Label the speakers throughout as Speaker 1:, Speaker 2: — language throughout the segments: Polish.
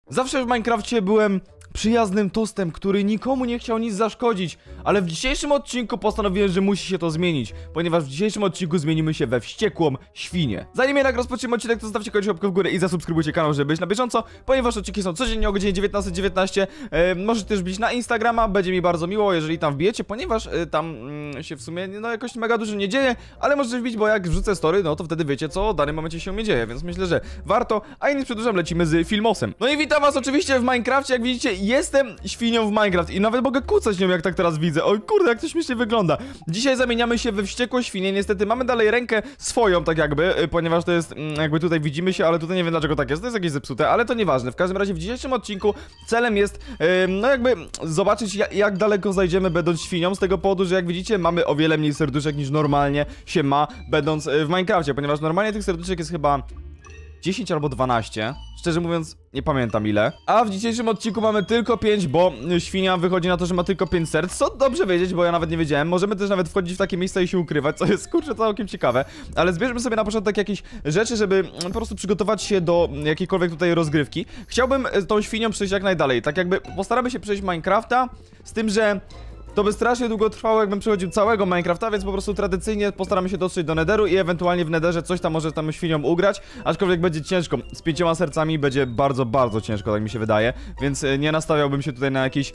Speaker 1: Zawsze w Minecrafcie byłem przyjaznym tostem, który nikomu nie chciał nic zaszkodzić, ale w dzisiejszym odcinku postanowiłem, że musi się to zmienić, ponieważ w dzisiejszym odcinku zmienimy się we wściekłą świnię. Zanim jednak rozpoczniemy odcinek, to zostawcie koniecznie łapkę w górę i zasubskrybujcie kanał, żeby być na bieżąco, ponieważ odcinki są codziennie o godzinie 19:19. Możecie też wbić na Instagrama, będzie mi bardzo miło, jeżeli tam wbijecie, ponieważ tam się w sumie no jakoś mega dużo nie dzieje, ale możecie wbić, bo jak wrzucę story, no to wtedy wiecie, co w danym momencie się dzieje, więc myślę, że warto, a nie przedłużam, lecimy z Filmosem. No i witam was oczywiście w Minecrafcie, jak widzicie, jestem świnią w Minecraft i nawet mogę kucać nią, jak tak teraz widzę. Oj kurde, jak to śmiesznie wygląda. Dzisiaj zamieniamy się we wściekłą świnię, niestety mamy dalej rękę swoją, tak jakby, ponieważ to jest, jakby tutaj widzimy się, ale tutaj nie wiem dlaczego tak jest, to jest jakieś zepsute, ale to nieważne. W każdym razie w dzisiejszym odcinku celem jest, no jakby zobaczyć jak daleko zajdziemy będąc świnią, z tego powodu, że jak widzicie mamy o wiele mniej serduszek niż normalnie się ma będąc w Minecrafcie, ponieważ normalnie tych serduszek jest chyba 10 albo 12, szczerze mówiąc nie pamiętam ile. A w dzisiejszym odcinku mamy tylko 5, bo świnia wychodzi na to, że ma tylko 5 serc, co dobrze wiedzieć, bo ja nawet nie wiedziałem. Możemy też nawet wchodzić w takie miejsca i się ukrywać, co jest kurczę całkiem ciekawe. Ale zbierzmy sobie na początek jakieś rzeczy, żeby po prostu przygotować się do jakiejkolwiek tutaj rozgrywki. Chciałbym tą świnią przejść jak najdalej, tak jakby postaramy się przejść Minecrafta, z tym, że to by strasznie długo trwało, jakbym przechodził całego Minecrafta, więc po prostu tradycyjnie postaramy się dotrzeć do Netheru i ewentualnie w Netherze coś tam może tam świnią ugrać, aczkolwiek będzie ciężko. Z 5 sercami będzie bardzo, bardzo ciężko, tak mi się wydaje, więc nie nastawiałbym się tutaj na jakieś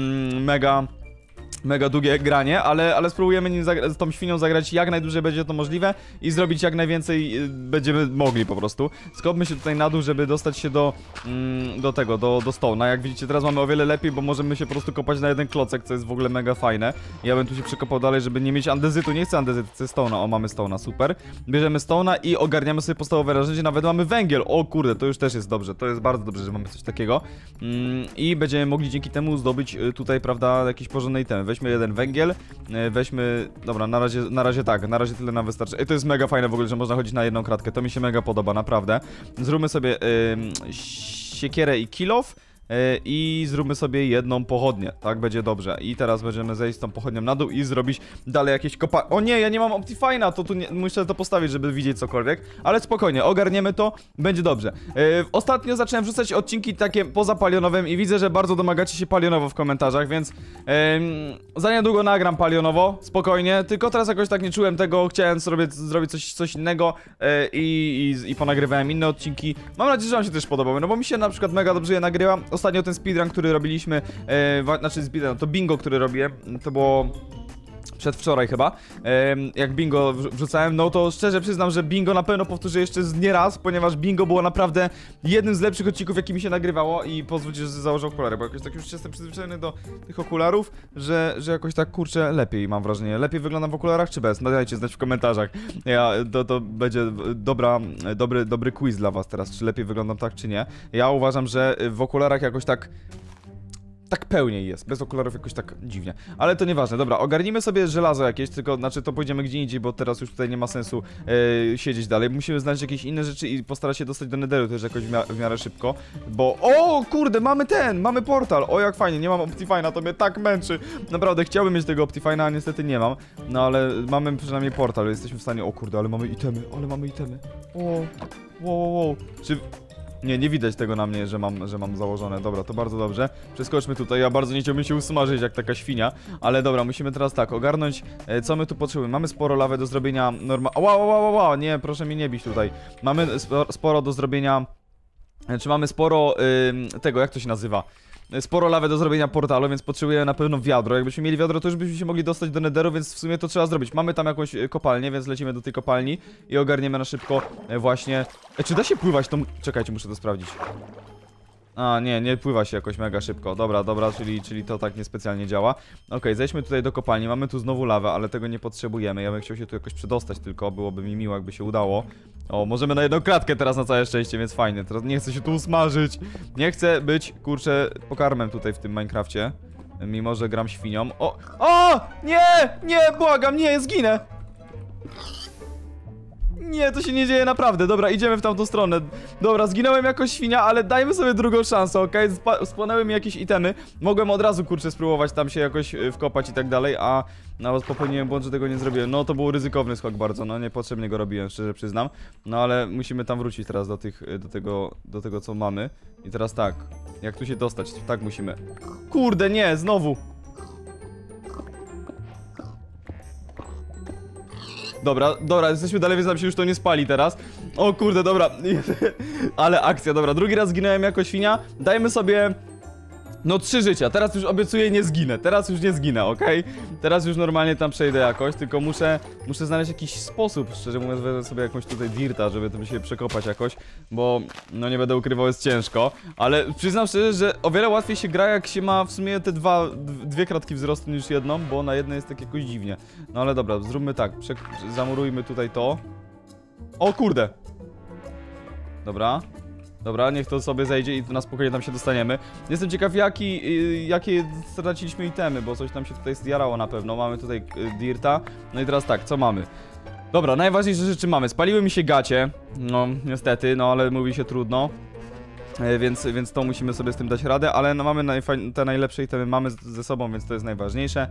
Speaker 1: mega długie granie, ale spróbujemy z tą świnią zagrać jak najdłużej będzie to możliwe i zrobić jak najwięcej będziemy mogli po prostu. Skopmy się tutaj na dół, żeby dostać się do stołna. Jak widzicie, teraz mamy o wiele lepiej, bo możemy się po prostu kopać na jeden klocek, co jest w ogóle mega fajne. Ja bym tu się przekopał dalej, żeby nie mieć andezytu. Nie chcę andezytu, chcę stołna. O, mamy stołna, super. Bierzemy stołna i ogarniamy sobie podstawowe narzędzie. Nawet mamy węgiel. O kurde, to już też jest dobrze. To jest bardzo dobrze, że mamy coś takiego. I będziemy mogli dzięki temu zdobyć tutaj, prawda, jakieś porządne itemy. Weźmy jeden węgiel, weźmy... Dobra, na razie tak, na razie tyle nam wystarczy. To jest mega fajne w ogóle, że można chodzić na jedną kratkę. To mi się mega podoba, naprawdę. Zróbmy sobie siekierę i kill off. I zróbmy sobie jedną pochodnię, tak będzie dobrze. I teraz będziemy zejść z tą pochodnią na dół i zrobić dalej jakieś O nie, ja nie mam Optifine'a, to tu nie, muszę to postawić, żeby widzieć cokolwiek. Ale spokojnie, ogarniemy to, będzie dobrze. Ostatnio zacząłem wrzucać odcinki takie poza palionowym i widzę, że bardzo domagacie się palionowo w komentarzach, więc za niedługo nagram palionowo, spokojnie. Tylko teraz jakoś tak nie czułem tego, chciałem sobie zrobić coś innego i ponagrywałem inne odcinki. Mam nadzieję, że wam się też podobały, no bo mi się na przykład mega dobrze je nagrywa. Ostatnio ten speedrun, który robiliśmy, znaczy speedrun, to bingo, który robię, to było przedwczoraj chyba, jak bingo wrzucałem, no to szczerze przyznam, że bingo na pewno powtórzę jeszcze nie raz, ponieważ bingo było naprawdę jednym z lepszych odcinków, jaki mi się nagrywało i pozwólcie, że założę okulary, bo jakoś tak już jestem przyzwyczajony do tych okularów, że jakoś tak kurczę lepiej, mam wrażenie. Lepiej wyglądam w okularach czy bez? No dajcie znać w komentarzach. To będzie dobry quiz dla was teraz, czy lepiej wyglądam tak czy nie. Ja uważam, że w okularach jakoś tak pełniej jest, bez okularów jakoś tak dziwnie. Ale to nieważne, dobra, ogarnijmy sobie żelazo jakieś, tylko, znaczy to pójdziemy gdzie indziej, bo teraz już tutaj nie ma sensu siedzieć dalej. Musimy znaleźć jakieś inne rzeczy i postarać się dostać do Netheru też jakoś w miarę szybko, bo... O kurde, mamy portal, o jak fajnie, nie mam Optifine'a, to mnie tak męczy. Naprawdę, chciałbym mieć tego Optifine'a, a niestety nie mam. No ale mamy przynajmniej portal, jesteśmy w stanie... O kurde, ale mamy itemy. O, wow. Czy... Nie widać tego na mnie, że mam założone. Dobra, to bardzo dobrze. Przeskoczmy tutaj, ja bardzo nie chciałbym się usmażyć jak taka świnia. Ale dobra, musimy teraz tak, ogarnąć co my tu potrzebujemy. Mamy sporo lawy do zrobienia Wow, nie, proszę mnie nie bić tutaj. Mamy sporo do zrobienia... Czy mamy sporo tego, jak to się nazywa? Sporo lawy do zrobienia portalu, więc potrzebujemy na pewno wiadro. Jakbyśmy mieli wiadro, to już byśmy się mogli dostać do Netheru, więc w sumie to trzeba zrobić. Mamy tam jakąś kopalnię, więc lecimy do tej kopalni i ogarniemy na szybko właśnie... Czy da się pływać tą... Czekajcie, muszę to sprawdzić. A, nie pływa się jakoś mega szybko. Dobra, czyli to tak niespecjalnie działa. Okej, zejdźmy tutaj do kopalni. Mamy tu znowu lawę, ale tego nie potrzebujemy. Ja bym chciał się tu jakoś przedostać tylko, byłoby mi miło, jakby się udało. O, możemy na jedną kratkę teraz na całe szczęście, więc fajnie. Teraz nie chcę się tu usmażyć. Nie chcę być, kurczę, pokarmem tutaj w tym Minecrafcie. Mimo, że gram świnią. O! Nie, błagam, nie, zginę! Nie, to się nie dzieje naprawdę. Dobra, idziemy w tamtą stronę. Dobra, zginąłem jako świnia, ale dajmy sobie drugą szansę, okej? Spłonęły mi jakieś itemy. Mogłem od razu, kurczę, spróbować tam się jakoś wkopać i tak dalej, a nawet popełniłem błąd, że tego nie zrobiłem. No, to był ryzykowny skok bardzo, no niepotrzebnie go robiłem, szczerze przyznam. No, ale musimy tam wrócić teraz do tego, co mamy. I teraz tak, Jak tu się dostać? Tak musimy. Kurde, nie, znowu. Dobra, jesteśmy dalej, więc nam się już to nie spali teraz. O kurde, dobra. Ale akcja, dobra. Drugi raz zginąłem jako świnia. Dajmy sobie... No 3 życia, teraz już obiecuję nie zginę, teraz już nie zginę, okej? Teraz już normalnie tam przejdę jakoś, tylko muszę znaleźć jakiś sposób, szczerze mówiąc, wezmę sobie jakąś tutaj dirta, żeby to się przekopać jakoś, bo no nie będę ukrywał, jest ciężko, ale przyznam szczerze, że o wiele łatwiej się gra, jak się ma w sumie te dwie kratki wzrostu niż jedną, bo na jednej jest tak jakoś dziwnie. No ale dobra, zróbmy tak, zamurujmy tutaj to. O kurde! Dobra, niech to sobie zejdzie i na spokojnie tam się dostaniemy. Jestem ciekaw, jakie straciliśmy itemy, bo coś tam się tutaj zjarało na pewno. Mamy tutaj dirta. No i teraz tak, co mamy? Dobra, najważniejsze rzeczy mamy. Spaliły mi się gacie. No, niestety, no ale mówi się trudno. Więc to musimy sobie z tym dać radę, ale no, mamy te najlepsze itemy mamy ze sobą, więc to jest najważniejsze.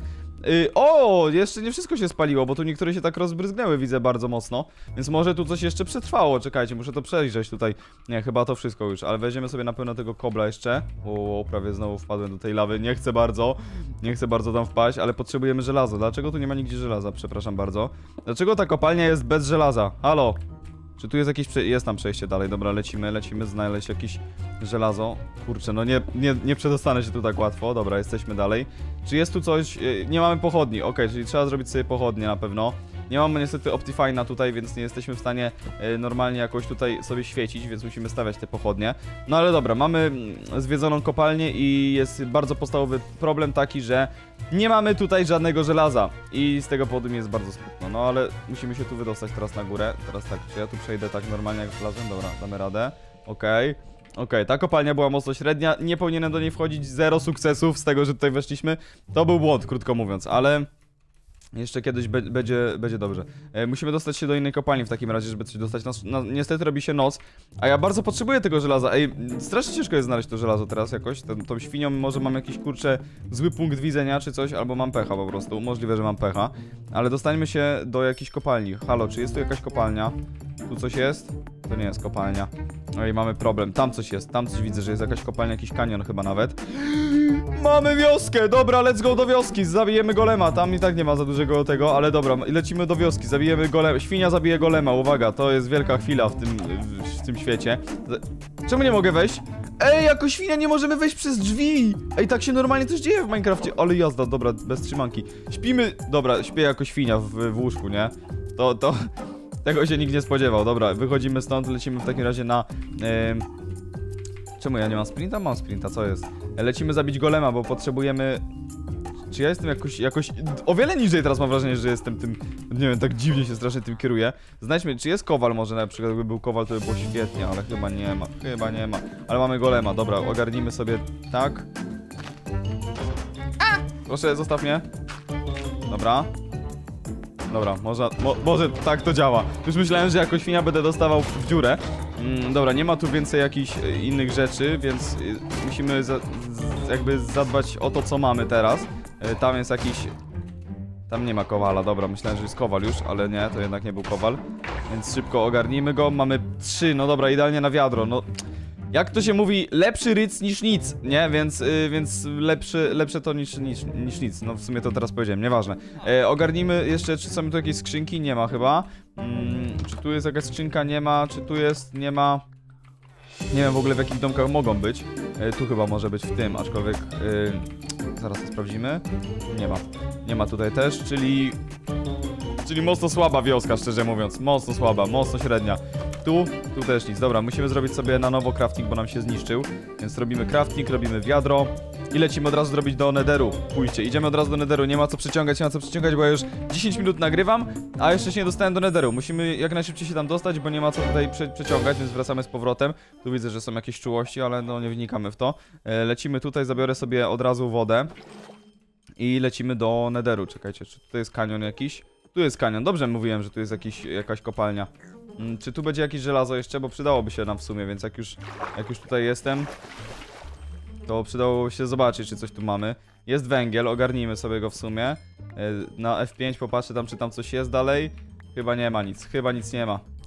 Speaker 1: O, jeszcze nie wszystko się spaliło, bo tu niektóre się tak rozbryzgnęły, widzę bardzo mocno. Więc może tu coś jeszcze przetrwało, czekajcie, muszę to przejrzeć tutaj. Nie, chyba to wszystko już, ale weźmiemy sobie na pewno tego kobla jeszcze. O, prawie znowu wpadłem do tej lawy, nie chcę bardzo tam wpaść, ale potrzebujemy żelaza. Dlaczego tu nie ma nigdzie żelaza, przepraszam bardzo. Dlaczego ta kopalnia jest bez żelaza? Halo? Czy tu jest jakieś jest tam przejście dalej? Dobra, lecimy znaleźć jakieś żelazo. Kurczę, no nie przedostanę się tu tak łatwo. Dobra, jesteśmy dalej. Czy jest tu coś? Nie mamy pochodni. Okej, czyli trzeba zrobić sobie pochodnie na pewno. Nie mamy niestety Optifine'a tutaj, więc nie jesteśmy w stanie normalnie jakoś tutaj sobie świecić, więc musimy stawiać te pochodnie. No ale dobra, mamy zwiedzoną kopalnię i jest bardzo podstawowy problem taki, że nie mamy tutaj żadnego żelaza. I z tego powodu mi jest bardzo smutno. No ale musimy się tu wydostać teraz na górę. Teraz tak, czy ja tu przejdę tak normalnie jak wlazłem? Dobra, damy radę. Okej, ta kopalnia była mocno średnia. Nie powinienem do niej wchodzić. 0 sukcesów z tego, że tutaj weszliśmy. To był błąd, krótko mówiąc, ale... Jeszcze kiedyś będzie dobrze. Musimy dostać się do innej kopalni w takim razie, żeby coś dostać. Niestety robi się noc, a ja bardzo potrzebuję tego żelaza. Ej, strasznie ciężko jest znaleźć to żelazo teraz jakoś. Tą świnią może mam jakiś, kurczę, zły punkt widzenia czy coś, albo mam pecha po prostu. Możliwe, że mam pecha. Ale dostańmy się do jakiejś kopalni. Halo, czy jest tu jakaś kopalnia? Tu coś jest? To nie jest kopalnia. Oj, mamy problem. Tam coś jest. Tam coś widzę, że jest jakaś kopalnia, jakiś kanion chyba nawet. Mamy wioskę! Dobra, let's go do wioski. Zabijemy golema. Tam i tak nie ma za dużego tego, ale dobra, lecimy do wioski. Zabijemy golema. Świnia zabije golema. Uwaga, to jest wielka chwila w tym świecie. Czemu nie mogę wejść? Ej, jako świnia nie możemy wejść przez drzwi! Ej, tak się normalnie też dzieje w Minecrafcie. Ale jazda, dobra, bez trzymanki. Śpimy... Dobra, śpię jako świnia w łóżku, nie? Tego się nikt nie spodziewał. Dobra, wychodzimy stąd, lecimy w takim razie na... Czemu ja nie mam sprinta? Mam sprinta, co jest? Lecimy zabić golema, bo potrzebujemy... Czy ja jestem jakoś... O wiele niżej teraz mam wrażenie, że jestem tym... Nie wiem, tak dziwnie się strasznie tym kieruję. Znajdźmy, czy jest kowal może na przykład, gdyby był kowal, to by było świetnie, ale chyba nie ma. Ale mamy golema, dobra, ogarnijmy sobie tak. Proszę, zostaw mnie. Dobra, może tak to działa. Już myślałem, że jako świnia będę dostawał w dziurę. Dobra, nie ma tu więcej jakichś innych rzeczy, więc musimy jakby zadbać o to, co mamy teraz. Tam jest jakiś... Tam nie ma kowala, dobra, myślałem, że jest kowal już, ale nie, to jednak nie był kowal. Więc szybko ogarnijmy go, mamy 3, no dobra, idealnie na wiadro, no... Jak to się mówi, lepszy ryc niż nic, nie? Więc lepsze to niż nic. No w sumie to teraz powiedziałem, nieważne. Ogarnijmy jeszcze, czy są tu jakieś skrzynki? Nie ma chyba. Czy tu jest jakaś skrzynka? Nie ma. Czy tu jest? Nie ma. Nie wiem w ogóle w jakich domkach mogą być. Tu chyba może być w tym, aczkolwiek... zaraz to sprawdzimy. Nie ma tutaj też, czyli mocno słaba wioska, szczerze mówiąc. Mocno słaba, mocno średnia. Tu też nic. Dobra, musimy zrobić sobie na nowo crafting, bo nam się zniszczył. Więc robimy crafting, robimy wiadro i lecimy od razu zrobić do netheru. Pójdźcie, idziemy od razu do netheru. Nie ma co przeciągać, bo ja już 10 minut nagrywam, a jeszcze się nie dostałem do netheru. Musimy jak najszybciej się tam dostać, bo nie ma co tutaj przeciągać, więc wracamy z powrotem. Tu widzę, że są jakieś czułości, ale no nie wnikamy w to. Lecimy tutaj, zabiorę sobie od razu wodę i lecimy do netheru. Czekajcie, czy tutaj jest kanion jakiś? Tu jest kanion, dobrze mówiłem, że tu jest jakaś kopalnia. Czy tu będzie jakieś żelazo jeszcze? Bo przydałoby się nam w sumie, więc jak już tutaj jestem, to przydałoby się zobaczyć, czy coś tu mamy. Jest węgiel, ogarnijmy sobie go w sumie. Na F5 popatrzę tam, czy tam coś jest dalej. Chyba nie ma nic, chyba nic nie ma.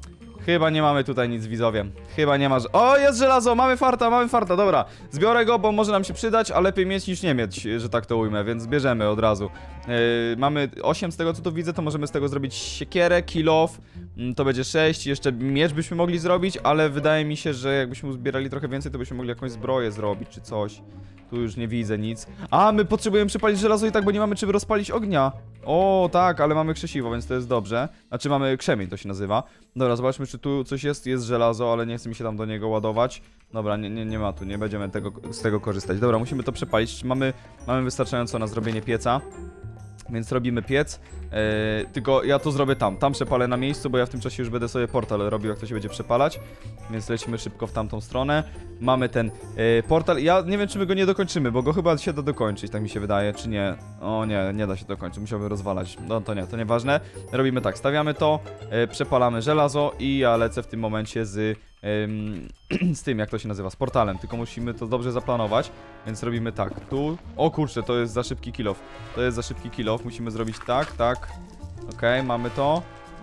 Speaker 1: Chyba nie mamy tutaj nic, widzowie. Chyba nie ma... O, jest żelazo, mamy farta, dobra. Zbiorę go, bo może nam się przydać, a lepiej mieć niż nie mieć, że tak to ujmę, więc bierzemy od razu. Mamy 8 z tego, co tu widzę, to możemy z tego zrobić siekierę, kill off. To będzie 6, jeszcze miecz byśmy mogli zrobić, ale wydaje mi się, że jakbyśmy uzbierali trochę więcej, to byśmy mogli jakąś zbroję zrobić, czy coś. Tu już nie widzę nic. A, my potrzebujemy przepalić żelazo i tak, bo nie mamy czym rozpalić ognia. O, tak, ale mamy krzesiwo, więc to jest dobrze. Znaczy mamy krzemień, to się nazywa. Dobra, zobaczmy, czy tu coś jest. Jest żelazo, ale nie chce mi się tam do niego ładować. Dobra, nie ma tu, nie będziemy z tego korzystać. Dobra, musimy to przepalić. Czy mamy wystarczająco na zrobienie pieca. Więc robimy piec, tylko ja to zrobię tam przepalę na miejscu, bo ja w tym czasie już będę sobie portal robił, jak to się będzie przepalać. Więc lecimy szybko w tamtą stronę. Mamy ten portal, ja nie wiem, czy my go nie dokończymy, bo go chyba się da dokończyć, tak mi się wydaje, czy nie. O nie, nie da się dokończyć, musiałbym rozwalać. No to nieważne. Robimy tak, stawiamy to, przepalamy żelazo i ja lecę w tym momencie z tym, jak to się nazywa, z portalem, tylko musimy to dobrze zaplanować, więc robimy tak, tu, o kurczę, to jest za szybki kill off, musimy zrobić tak, okej, mamy to,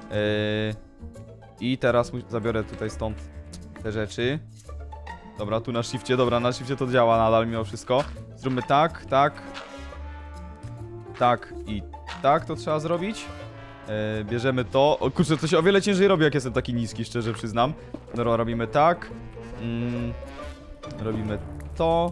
Speaker 1: i teraz zabiorę tutaj stąd te rzeczy, dobra, tu na shifcie, to działa nadal mimo wszystko, zróbmy tak i tak to trzeba zrobić. Bierzemy to. O kurczę, to się o wiele ciężej robi, jak jestem taki niski, szczerze przyznam. Dobra, robimy tak. Robimy to.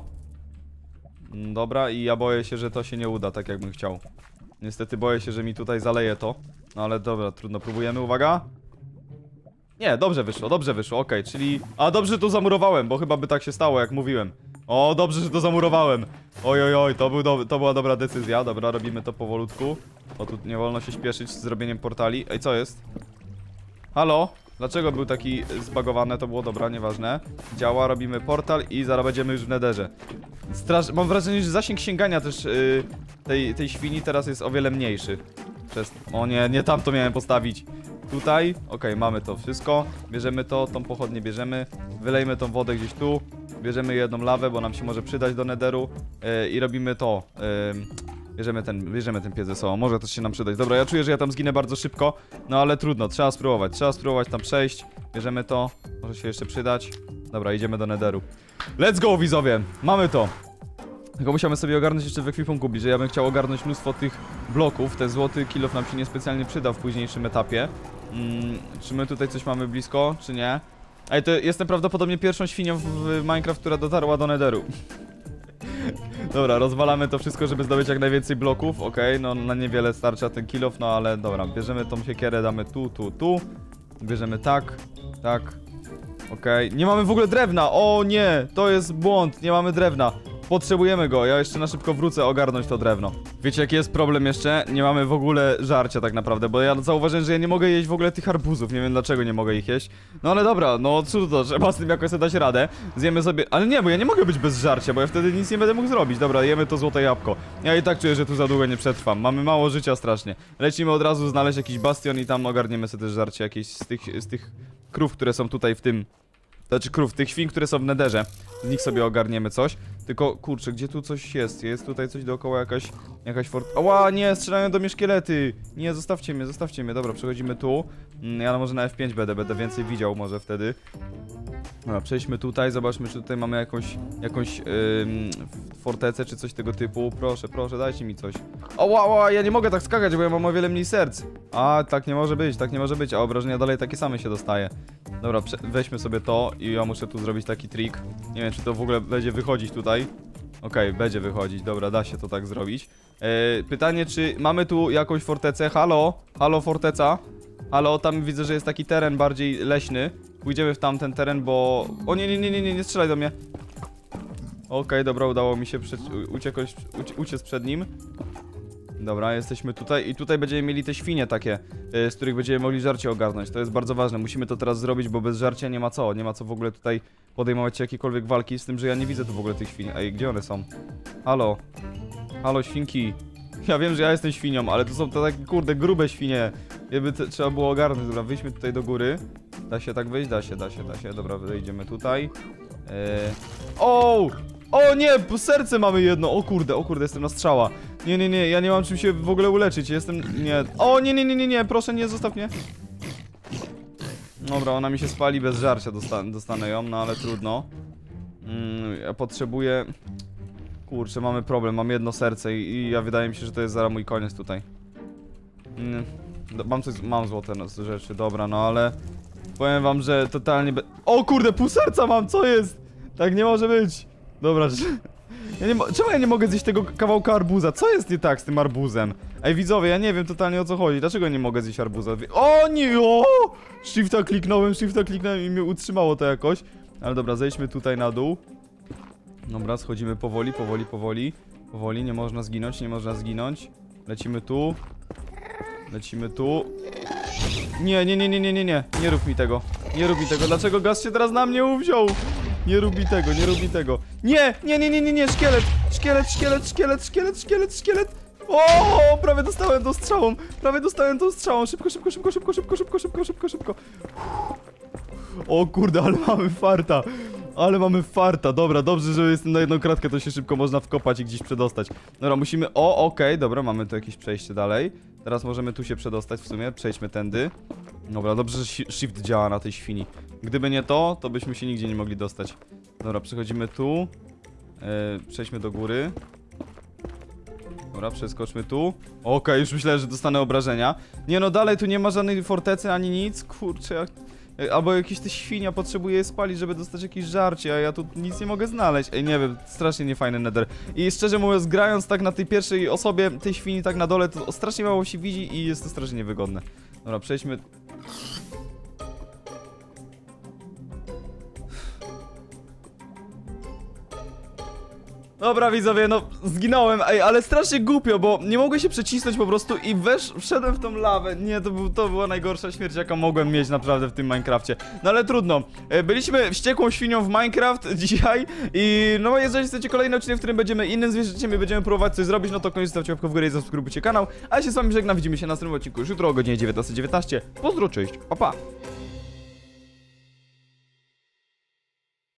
Speaker 1: Dobra, i ja boję się, że to się nie uda, tak jakbym chciał. Niestety boję się, że mi tutaj zaleje to. No ale dobra, trudno, próbujemy, uwaga. Nie, dobrze wyszło, okej, czyli... A, dobrze, że to zamurowałem, bo chyba by tak się stało, jak mówiłem. O, dobrze, że to zamurowałem. Oj, to była dobra decyzja. Dobra, robimy to powolutku. O, tu nie wolno się śpieszyć z zrobieniem portali. Ej, co jest? Halo? Dlaczego był taki zbagowany? To było dobra, nieważne. Działa, robimy portal i zaraz będziemy już w Netherze. Mam wrażenie, że zasięg sięgania też tej świni teraz jest o wiele mniejszy. O nie tam to miałem postawić. Tutaj, okej, mamy to wszystko. Bierzemy to, tą pochodnię bierzemy. Wylejmy tą wodę gdzieś tu. Bierzemy jedną lawę, bo nam się może przydać do Netheru. I robimy to. Bierzemy ten piec ze sobą, może też się nam przydać. Dobra, ja czuję, że ja tam zginę bardzo szybko. No ale trudno, trzeba spróbować tam przejść. Bierzemy to, może się jeszcze przydać. Dobra, idziemy do Netheru. Let's go, widzowie, mamy to. Tylko musiałem sobie ogarnąć jeszcze w ekwipunku bliżej. Ja bym chciał ogarnąć mnóstwo tych bloków. Ten złoty kill off nam się niespecjalnie przyda w późniejszym etapie. Czy my tutaj coś mamy blisko, czy nie? Ej, to jestem prawdopodobnie pierwszą świnią w Minecraft, która dotarła do Netheru. Dobra, rozwalamy to wszystko, żeby zdobyć jak najwięcej bloków. Okej, no na niewiele starcza ten kill off, no ale dobra, bierzemy tą siekierę, damy tu. Bierzemy tak. Okej, nie mamy w ogóle drewna. O nie, to jest błąd, nie mamy drewna. Potrzebujemy go, ja jeszcze na szybko wrócę ogarnąć to drewno. Wiecie jaki jest problem jeszcze? Nie mamy w ogóle żarcia tak naprawdę, bo ja zauważyłem, że ja nie mogę jeść w ogóle tych arbuzów, nie wiem dlaczego nie mogę ich jeść. No ale dobra, no cóż to, trzeba z tym jakoś sobie dać radę. Zjemy sobie, ale nie, bo ja nie mogę być bez żarcia, bo ja wtedy nic nie będę mógł zrobić. Dobra, jemy to złote jabłko. Ja i tak czuję, że tu za długo nie przetrwam, mamy mało życia strasznie. Lecimy od razu znaleźć jakiś bastion i tam ogarniemy sobie też żarcie jakieś z tych krów, które są tutaj w tym... Znaczy tych świn, które są w Netherze. Z nich sobie ogarniemy coś. Tylko, kurczę, gdzie tu coś jest? Jest tutaj coś dookoła, jakaś fort... Ała, nie, strzelają do mnie szkielety! Nie, zostawcie mnie. Dobra, przechodzimy tu. Ja może na F5 będę więcej widział może wtedy. Dobra, przejdźmy tutaj, zobaczmy, czy tutaj mamy jakąś fortecę, czy coś tego typu. Proszę, dajcie mi coś. Ała, ja nie mogę tak skakać, bo ja mam o wiele mniej serc. A, tak nie może być, a obrażenia dalej takie same się dostaje. Dobra, weźmy sobie to i ja muszę tu zrobić taki trik. Nie wiem, czy to w ogóle będzie wychodzić tutaj. Okej, będzie wychodzić, dobra, da się to tak zrobić. Pytanie, czy mamy tu jakąś fortecę? Halo, forteca? Halo, tam widzę, że jest taki teren bardziej leśny. Pójdziemy w tamten teren, bo... O nie strzelaj do mnie. Okej, dobra, udało mi się uciec przed nim. Dobra, jesteśmy tutaj i tutaj będziemy mieli te świnie takie, z których będziemy mogli żarcie ogarnąć. To jest bardzo ważne, musimy to teraz zrobić, bo bez żarcia nie ma co w ogóle tutaj podejmować się jakiekolwiek walki, z tym, że ja nie widzę tu w ogóle tych świn. Ej, gdzie one są? Halo, świnki. Ja wiem, że ja jestem świnią, ale to są te takie, kurde, grube świnie. Trzeba było ogarnąć. Dobra, wyjdźmy tutaj do góry. Da się tak wyjść? Da się. Dobra, wejdziemy tutaj. O nie, serce mamy jedno. O kurde, jestem na strzała. Nie, ja nie mam czym się w ogóle uleczyć. Nie. O nie, proszę, nie, zostaw mnie. Dobra, ona mi się spali bez żarcia, dostanę ją, no ale trudno. Ja potrzebuję... Kurczę, mamy problem, mam jedno serce i ja wydaje mi się, że to jest zaraz mój koniec tutaj. Mam złote rzeczy, dobra, no ale... Powiem wam, że totalnie O kurde, pół serca mam, co jest? Tak nie może być. Dobra, czemu ja nie mogę zjeść tego kawałka arbuza? Co jest nie tak z tym arbuzem? Ej widzowie, ja nie wiem totalnie o co chodzi. Dlaczego nie mogę zjeść arbuza? O nie, o! Shifta kliknąłem i mnie utrzymało to jakoś. Ale dobra, zejdźmy tutaj na dół. Dobra, schodzimy powoli. Powoli, nie można zginąć, Lecimy tu. Nie rób mi tego. Dlaczego gaz się teraz na mnie uwziął? Nie rób mi tego. Nie, szkielet. O, prawie dostałem tą strzałą. Szybko. O kurde, ale mamy farta. Dobra, dobrze, że jestem na jedną kratkę, to się szybko można wkopać i gdzieś przedostać. Dobra, musimy... okej, dobra, mamy tu jakieś przejście dalej. Teraz możemy tu się przedostać w sumie, przejdźmy tędy. Dobra, dobrze, że shift działa na tej świni. Gdyby nie to, to byśmy się nigdzie nie mogli dostać. Dobra, przechodzimy tu. Przejdźmy do góry. Dobra, przeskoczmy tu. Okej, już myślałem, że dostanę obrażenia. Nie no, dalej tu nie ma żadnej fortecy ani nic. Kurczę, albo jakieś te świnia potrzebuje je spalić, żeby dostać jakieś żarcie, a ja tu nic nie mogę znaleźć. Ej, nie wiem, strasznie niefajny nether. I szczerze mówiąc, grając tak na tej pierwszej osobie, tej świni tak na dole, to strasznie mało się widzi i jest to strasznie niewygodne. Dobra, przejdźmy... Dobra widzowie, no zginąłem, ej, ale strasznie głupio, bo nie mogłem się przecisnąć po prostu i wszedłem w tą lawę. Nie, to była najgorsza śmierć, jaką mogłem mieć naprawdę w tym Minecrafcie. No ale trudno, byliśmy wściekłą świnią w Minecraft dzisiaj i no jeżeli chcecie kolejny odcinek, w którym będziemy innym zwierzęciem i będziemy próbować coś zrobić, no to koniecznie zostawcie łapkę w górę i zasubskrybujcie kanał. A ja się z wami żegnam, widzimy się na następnym odcinku już jutro o godzinie 19:19. Pozdro, cześć, pa pa!